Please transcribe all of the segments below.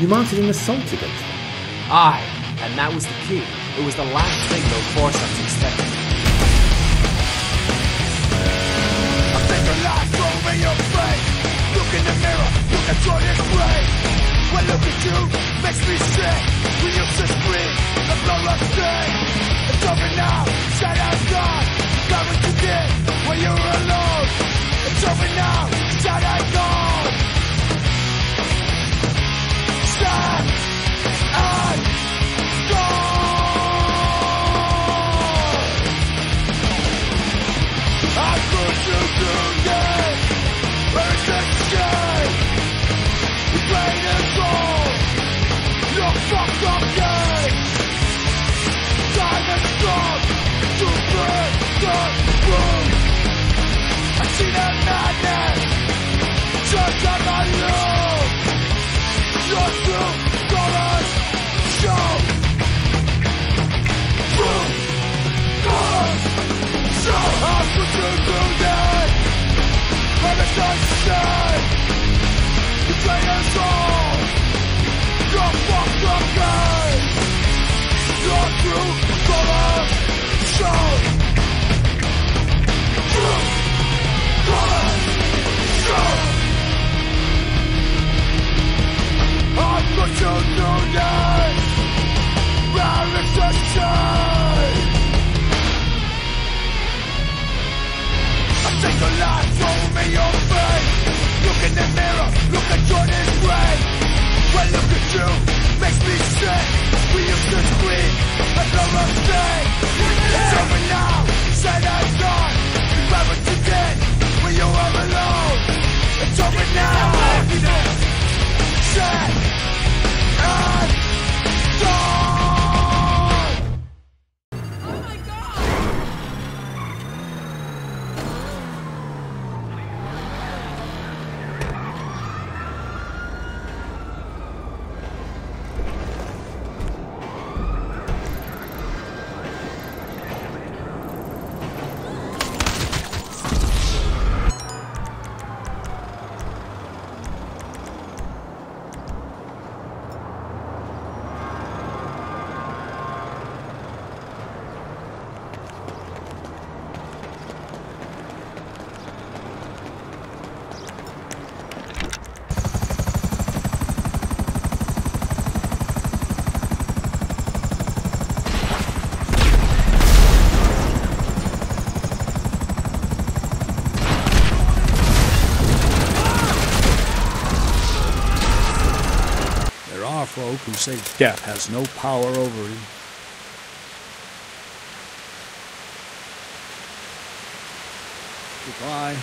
You mounted an assault against them. Aye, and that was the key. It was the last thing those Forsyths expected. I take the last over your face. Look in the mirror, look at your disgrace. When look at you, makes me sick. We used to scream and blow like steam. It's over now, shadows gone. Got what you did when you were alone. It's over now, shadows gone. Stand and gone. I put you through this. Where's the shame? You played it all. You're fucked up game. Time is strong to break the room. I see the madness just on my loom. Your true colors show. True colors show. I put you through this. Where the sun shines. You play us all. You're fucked up game. Your true colors show. True colors show. I put you through this. Where is the shade? I take the last from your face. Look in the mirror, look at your disgrace. Well, look at you, makes me sick. We used to scream and blow our sting. It's over now, said I'm gone. Regret what you did when you were alone. It's over now. Said and gone. Oh my God! Folk who say death has no power over him. Goodbye.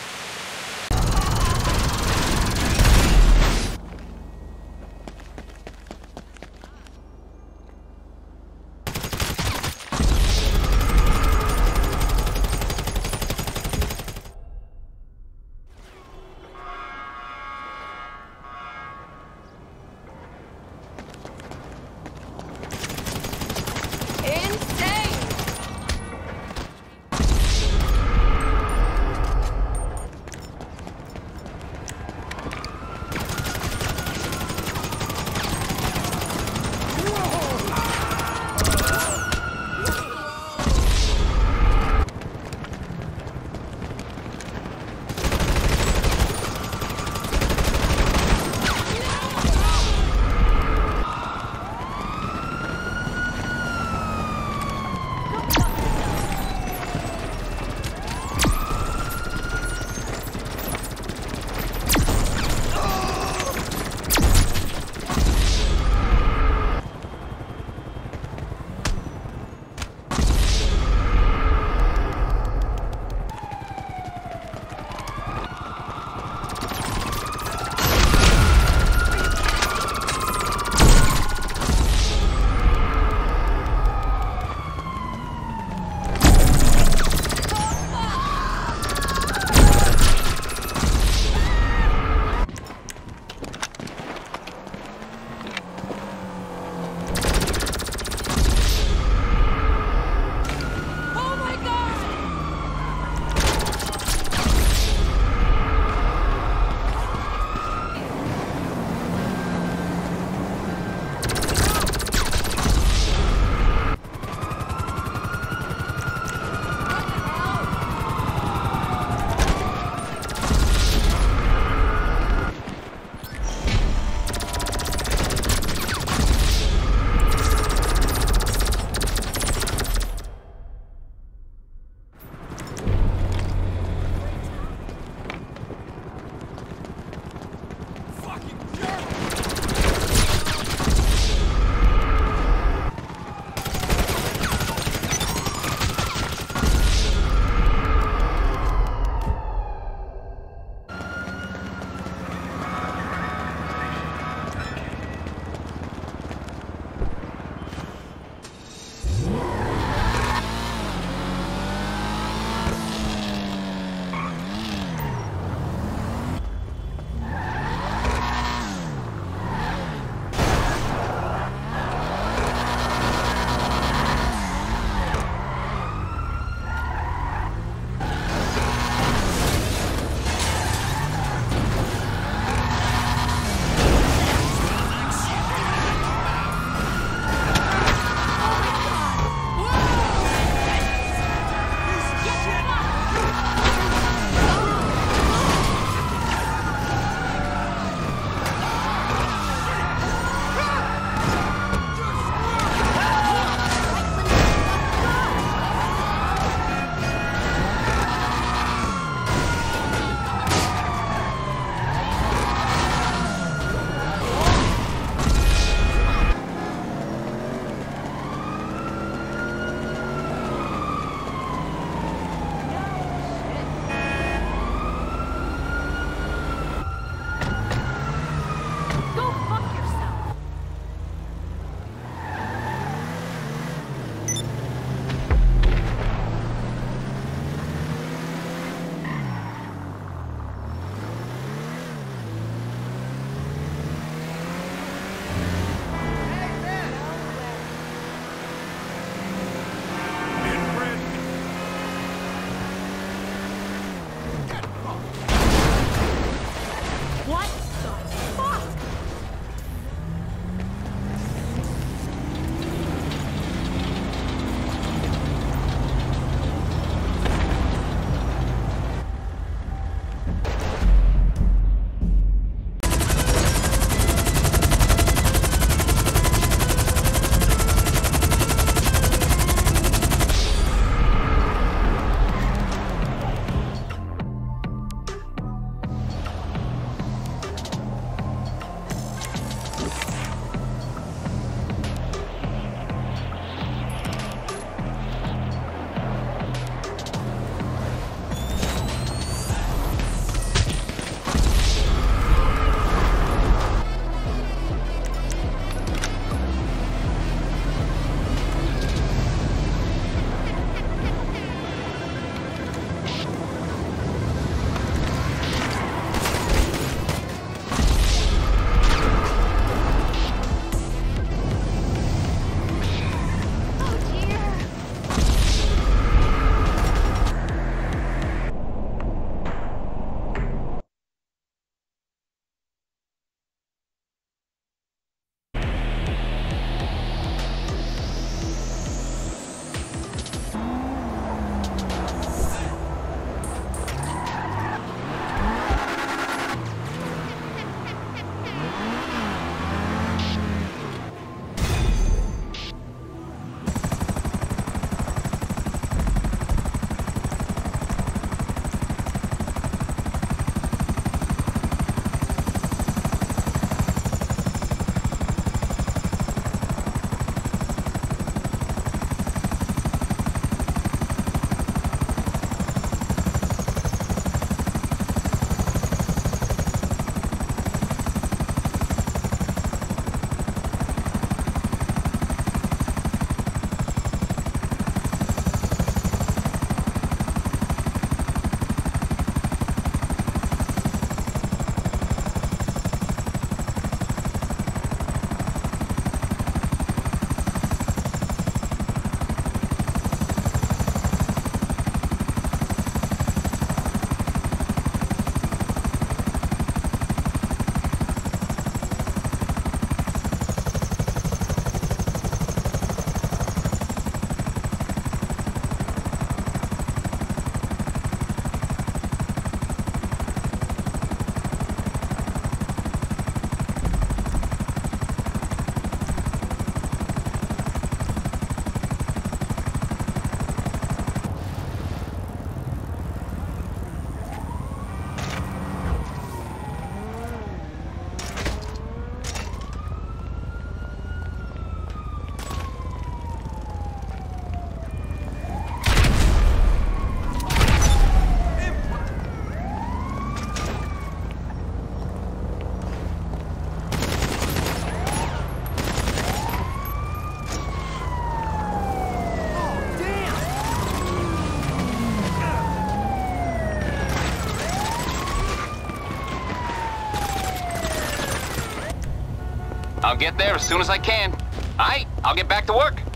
I'll get there as soon as I can. Aight, I'll get back to work.